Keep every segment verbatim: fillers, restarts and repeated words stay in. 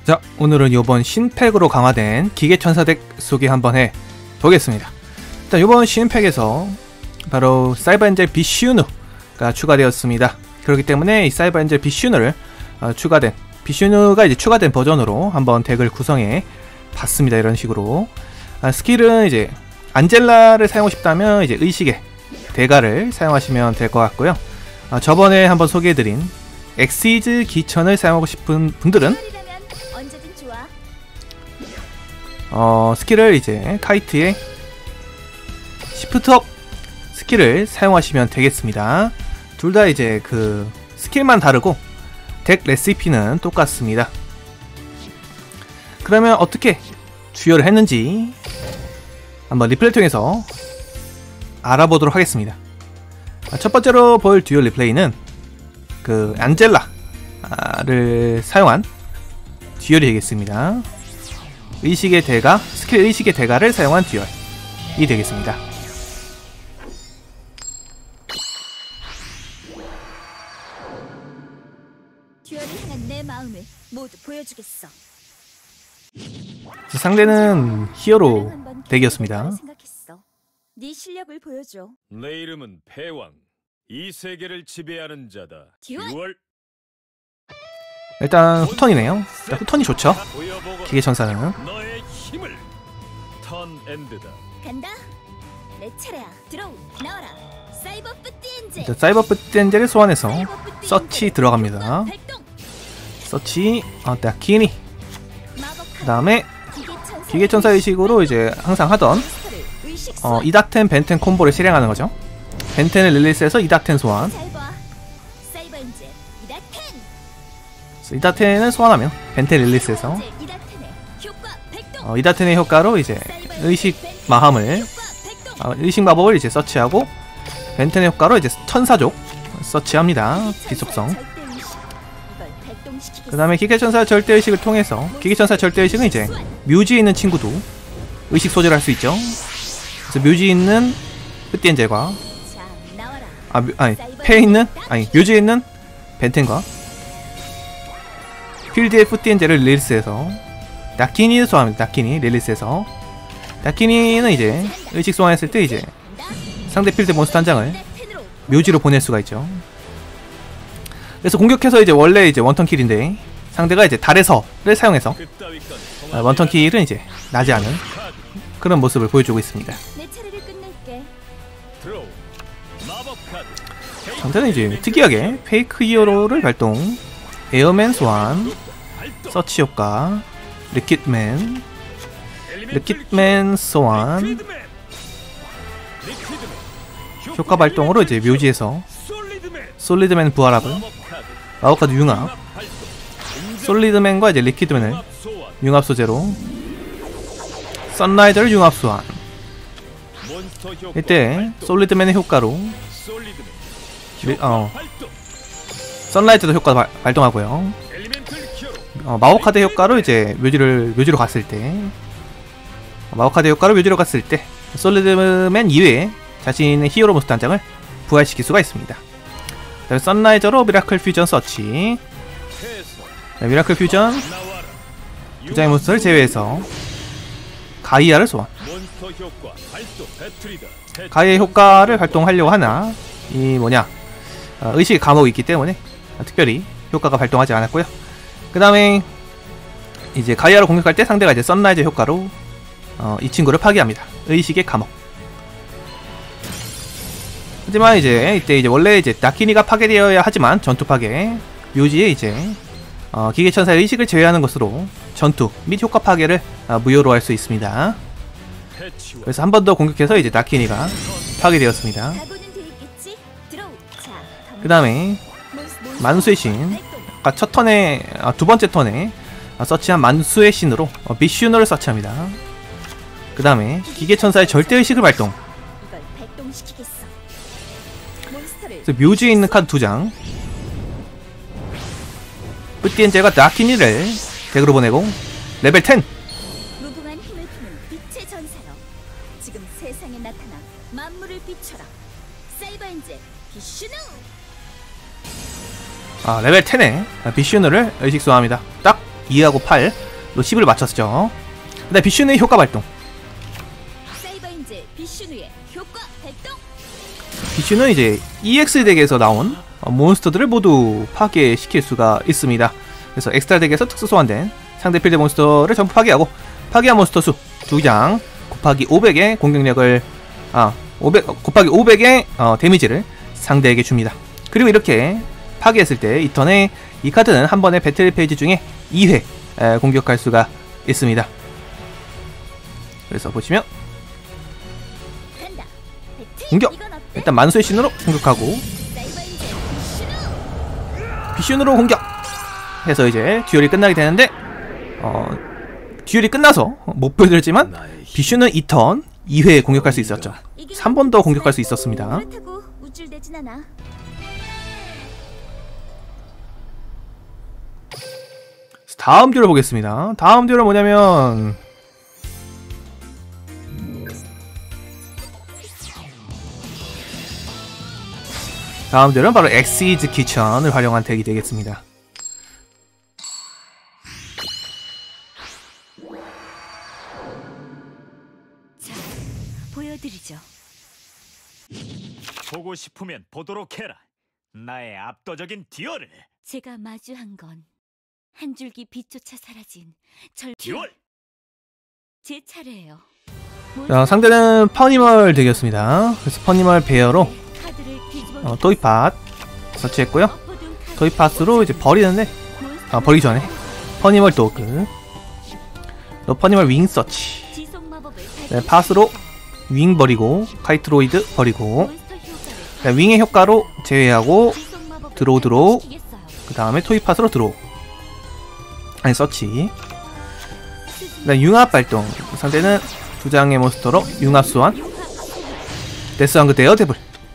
자, 오늘은 요번 신팩으로 강화된 기계천사 덱 소개 한번 해 보겠습니다. 일단 요번 신팩에서 바로 사이버 엔젤 비슈누가 추가되었습니다. 그렇기 때문에 이 사이버 엔젤 비슈누를 어, 추가된 비슈누가 이제 추가된 버전으로 한번 덱을 구성해 봤습니다. 이런 식으로 아, 스킬은 이제 안젤라를 사용하고 싶다면 이제 의식의 대가를 사용하시면 될 것 같고요. 아, 저번에 한번 소개해드린 엑시즈 기천을 사용하고 싶은 분들은 어, 스킬을 이제 카이트의 시프트업 스킬을 사용하시면 되겠습니다. 둘 다 이제 그 스킬만 다르고 덱 레시피는 똑같습니다. 그러면 어떻게 듀얼을 했는지 한번 리플레이 통해서 알아보도록 하겠습니다. 첫 번째로 볼 듀얼 리플레이는 그 안젤라를 사용한 듀얼이 되겠습니다. 의식의 대가, 스킬 의식의 대가를 사용한 듀얼이 되겠습니다. 듀얼을 향한 내 마음을 모두 보여주겠어. 상대는 히어로 덱이었습니다. 네 실력을 보여줘. 내 이름은 패왕. 이 세계를 지배하는 자다. 듀얼. 일단 후턴이네요. 일단 후턴이 좋죠. 기계천사는. 너의 힘을. 턴 엔드다. 간다. 내 차례야. 드로우. 나와라. 사이버 뿌띠 엔젤. 일단 사이버 뿌띠 엔젤을 소환해서 서치 들어갑니다. 서치, 어, 다키니. 그 다음에 기계천사 의식으로 이제 항상 하던 어, 이다텐 벤텐 콤보를 실행하는 거죠. 벤텐을 릴리스해서 이다텐 소환. 이다텐을 소환하면 벤텐 릴리스해서 어, 이다텐의 효과로 이제 의식 마함을 어, 의식 마법을 이제 서치하고 벤텐의 효과로 이제 천사족 서치합니다. 비속성. 그 다음에 기계천사 절대의식을 통해서 기계천사 절대의식은 이제 묘지에 있는 친구도 의식 소지를 할 수 있죠. 그래서 묘지에 있는 뿌띠 엔젤과 아, 묘, 아니 패에 있는 아니 묘지에 있는 벤텐과 필드의 뿌띠 엔젤을 릴리스해서 다키니를 소환합니다. 다키니 릴리스해서 다키니는 이제 의식 소환했을 때 이제 상대 필드 몬스터 한 장을 묘지로 보낼 수가 있죠. 그래서 공격해서 이제 원래 이제 원턴 킬인데 상대가 이제 달의 서를 사용해서 아, 원턴 킬은 이제 나지 않은 그런 모습을 보여주고 있습니다. 상대는 이제 특이하게 페이크 히어로를 발동, 에어맨 소환, 서치 효과, 리퀴드맨, 리퀴드맨 소환, 효과 발동으로 이제 묘지에서 솔리드맨 부활합을, 마법카드 융합, 솔리드맨과 이제 리퀴드맨을 융합 소재로 선라이저를 융합 소환. 이때 솔리드맨의 효과로 리, 어, 선라이저도 효과 바, 발동하고요. 어, 마법카드 효과로 이제 묘지를 묘지로 갔을 때 어, 마법카드 효과로 묘지로 갔을 때 솔리드맨 이외에 자신의 히어로 몬스터 한 장을 부활시킬 수가 있습니다. 그다음에 선라이저로 미라클 퓨전 서치. 네, 미라클 퓨전 두 장의 몬스터를 제외해서 가이아를 소환. 가이아의 효과를 발동하려고 하나 이 뭐냐 어, 의식의 감옥이 있기 때문에 어, 특별히 효과가 발동하지 않았고요. 그 다음에 이제 가이아를 공격할 때 상대가 이제 선라이저 효과로 어, 이 친구를 파괴합니다. 의식의 감옥. 하지만 이제 이때 이제 원래 이제 다키니가 파괴되어야 하지만 전투 파괴 묘지에 이제 어, 기계천사의 의식을 제외하는 것으로 전투 및 효과 파괴를 어, 무효로 할 수 있습니다. 그래서 한 번 더 공격해서 이제 다키니가 파괴되었습니다. 그 다음에 만수의 신, 아까 첫 턴에 아, 두 번째 턴에 아, 서치한 만수의 신으로 어, 비슈너를 서치합니다. 그 다음에 기계천사의 절대의식을 발동. 묘지에 있는 카드 두 장, 뿌띠 엔젤과 다키니를 덱으로 보내고 레벨 텐. 무궁한 힘을 품은 빛의 전사여, 지금 세상에 나타나 만물을 비춰라. 사이버 엔젤 비슈누. 아, 레벨 텐에 비슈누를 의식 소환합니다. 딱 이하고 팔로 십을 맞췄죠. 그 다음에 비슈누의 효과 발동. 사이버인재 비슈누의 효과 발동. 비슈는 이제 이엑스 덱에서 나온 몬스터들을 모두 파괴시킬 수가 있습니다. 그래서 엑스트라 덱에서 특수 소환된 상대 필드 몬스터를 전부 파괴하고, 파괴한 몬스터 수 두 장 곱하기 오백의 공격력을 아 오백 곱하기 오백의 어, 데미지를 상대에게 줍니다. 그리고 이렇게 파괴했을 때 이 턴에 이 카드는 한 번에 배틀 페이지 중에 이 회 에, 공격할 수가 있습니다. 그래서 보시면 간다. 배틀. 공격! 이건 어때? 일단 만수의 신으로 공격하고 사이버인재 비슈누. 비슌으로 공격 해서 이제 듀얼이 끝나게 되는데, 어 듀얼이 끝나서 못 보여드렸지만 비슌은 이 턴 이 회 공격할 수 있었죠. 삼 번 더 공격할 수 있었습니다. 그렇다고 우쭐대진 않아. 다음 듀얼을 보겠습니다. 다음 듀얼은 뭐냐면 다음 듀얼은 바로 엑시즈 키천을 활용한 덱이 되겠습니다. 자, 보여드리죠. 보고 싶으면 보도록 해라. 나의 압도적인 듀얼을. 제가 마주한 건 한 줄기 빛조차 사라진 절. 듀얼. 제 차례예요. 자, 상대는 퍼니멀 덱이었습니다. 그래서 퍼니멀 베어로 어, 토이팟 설치했고요. 토이팟으로 이제 버리는데, 아 버리기 전에 퍼니멀 도그, 또 퍼니멀 윙 서치, 네, 팟으로 윙 버리고 카이트로이드 버리고, 네, 윙의 효과로 제외하고 드로우 드로우, 그 다음에 토이팟으로 드로우, 아니 서치. 네, 융합 발동. 상대는 두 장의 몬스터로 융합 소환, 데스왕그 데어 데블,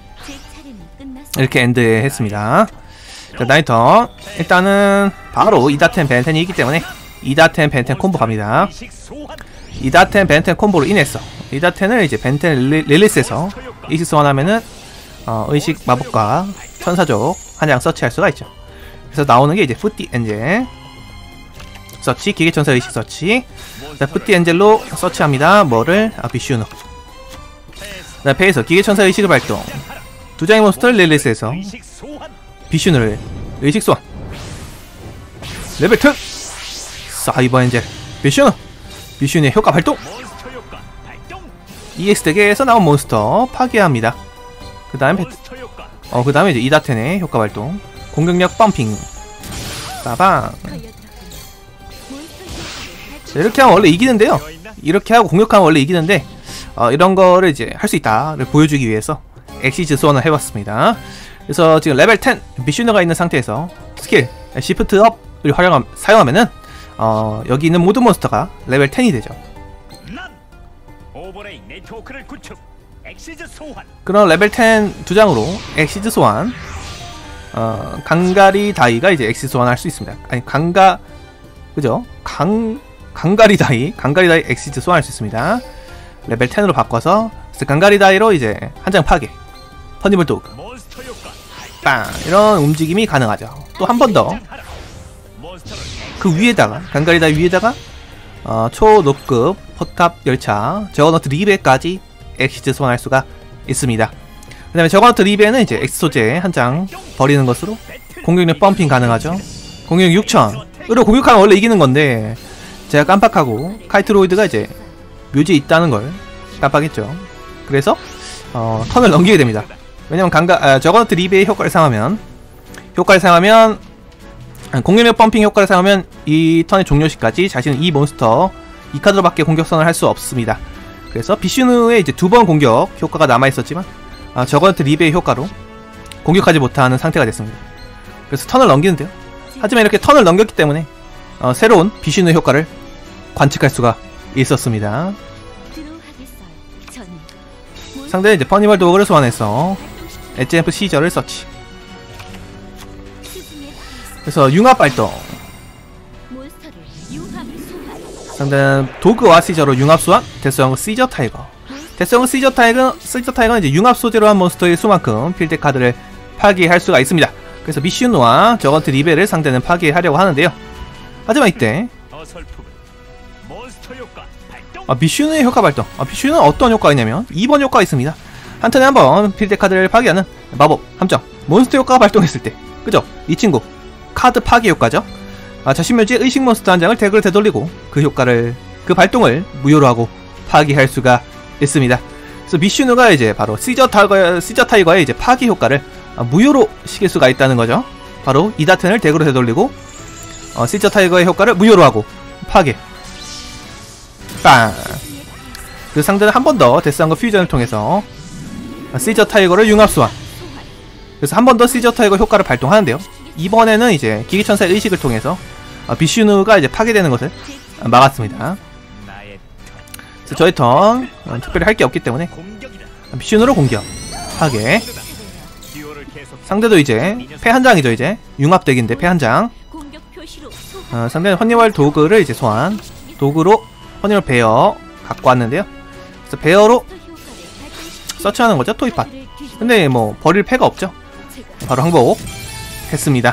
이렇게 엔드 했습니다. 자, 나이턴 일단은 바로 이다텐 벤텐이 있기 때문에 이다텐 벤텐 콤보 갑니다. 이다텐 벤텐 콤보로 인해서 이다텐을 이제 벤텐 릴리스에서 의식 소환하면은 어, 의식 마법과 천사족 한 장 서치할 수가 있죠. 그래서 나오는 게 이제 푸띠 엔젤 서치, 기계천사 의식 서치. 자, 푸띠 엔젤로 서치합니다. 뭐를? 아, 비슈누. 자, 패에서 기계천사 의식을 발동. 두 장의 몬스터를 릴리스에서 비슈누를 의식 소환. 레벨 이 사이버 엔젤 비슈누. 비슈누의 효과 발동. 이엑스 덱에서 나온 몬스터 파괴합니다. 그 다음에 어, 그 다음에 이제 이다텐의 효과 발동. 공격력 펌핑. 빠방. 자, 이렇게 하면 원래 이기는데요. 이렇게 하고 공격하면 원래 이기는데, 어, 이런 거를 이제 할 수 있다를 보여주기 위해서 엑시즈 소환을 해봤습니다. 그래서 지금 레벨 십 비슈너가 있는 상태에서 스킬 시프트 업을 활용함, 사용하면은 어, 여기 있는 모든 몬스터가 레벨 십이 되죠. 그런 레벨 십 두 장으로 엑시즈 소환, 어, 강가리 다이가 이제 엑시즈 소환할 수 있습니다. 아니 강가 그죠? 강 강가리 다이, 강가리 다이 엑시즈 소환할 수 있습니다. 레벨 십으로 바꿔서 강가리 다이로 이제 한 장 파괴, 퍼니멀 도그, 빵, 이런 움직임이 가능하죠. 또 한 번 더 그 위에다가 강가리 다이 위에다가 어, 초노급 포탑 열차 저거너트 리베까지 엑시즈 소환할 수가 있습니다. 그 다음에 저거너트 리베는 이제 엑스 소재 한 장 버리는 것으로 공격력 펌핑 가능하죠. 공격력 육천으로 공격하면 원래 이기는 건데 제가 깜빡하고 카이트로이드가 이제 묘지에 있다는 걸 깜빡했죠. 그래서 어, 턴을 넘기게 됩니다. 왜냐면 강가 아, 저거너트 리베의 효과를 사용하면 효과를 사용하면 공격력 펌핑 효과를 사용하면 이 턴의 종료 시까지 자신은 이 몬스터 이 카드로밖에 공격선을 할 수 없습니다. 그래서 비슈누의 이제 두 번 공격 효과가 남아있었지만 아, 저거너트 리베의 효과로 공격하지 못하는 상태가 됐습니다. 그래서 턴을 넘기는데요. 하지만 이렇게 턴을 넘겼기 때문에 어, 새로운 비슈누의 효과를 관측할 수가 있었습니다. 상대는 이제 퍼니멀 도그를 소환해서 에지엠프 시저를 서치. 그래서 융합 발동. 상대는 도그와 시저로 융합 소환. 데스왕 시저 타이거. 데스왕 시저 타이거, 시저 타이거는 이제 융합 소재로 한 몬스터의 수만큼 필드 카드를 파괴할 수가 있습니다. 그래서 미슈누와 저건트 리베를 상대는 파괴하려고 하는데요. 하지만 이때 아, 비슈누의 효과 발동. 아, 비슈누는 어떤 효과가 있냐면 이 번 효과가 있습니다. 한 턴에 한번 필드 카드를 파괴하는 마법 함정 몬스터 효과가 발동했을 때, 그죠? 이 친구 카드 파괴 효과죠. 아, 자신묘지의 의식 몬스터 한 장을 덱으로 되돌리고 그 효과를, 그 발동을 무효로 하고 파괴할 수가 있습니다. 그래서 비슈누가 이제 바로 시저 타이거, 시저 타이거의 이제 파괴 효과를 아, 무효로 시킬 수가 있다는 거죠. 바로 이다텐을 덱으로 되돌리고 어, 시저 타이거의 효과를 무효로 하고 파괴. 빵. 그 상대는 한 번 더 데스한거 퓨전을 통해서 시저 타이거를 융합 소환. 그래서 한 번 더 시저 타이거 효과를 발동하는데요. 이번에는 이제 기계천사의 의식을 통해서 비슈누가 이제 파괴되는 것을 막았습니다. 그래서 저희 턴 어, 특별히 할 게 없기 때문에 비슈누로 공격 파괴. 상대도 이제 패 한 장이죠. 이제 융합덱인데 패 한 장. 어, 상대는 허니월 도구를 이제 소환. 도구로 허니월 베어 갖고 왔는데요. 그래서 베어로 서치하는 거죠. 토이팟. 근데 뭐 버릴 패가 없죠. 바로 항복 했습니다.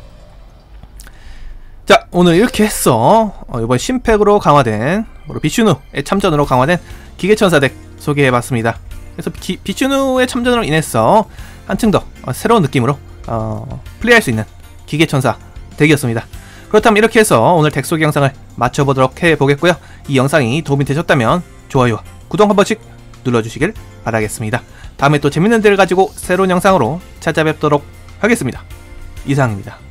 자, 오늘 이렇게 했어. 어, 이번 신팩으로 강화된 비슈누의 참전으로 강화된 기계천사 덱 소개해봤습니다. 그래서 기, 비슈누의 참전으로 인해서 한층 더 어, 새로운 느낌으로 어, 플레이할 수 있는 기계천사 덱이었습니다. 그렇다면 이렇게 해서 오늘 덱 소개 영상을 마쳐보도록 해보겠고요. 이 영상이 도움이 되셨다면 좋아요와 구독 한 번씩 눌러주시길 바라겠습니다. 다음에 또 재밌는 덱을 가지고 새로운 영상으로 찾아뵙도록 하겠습니다. 이상입니다.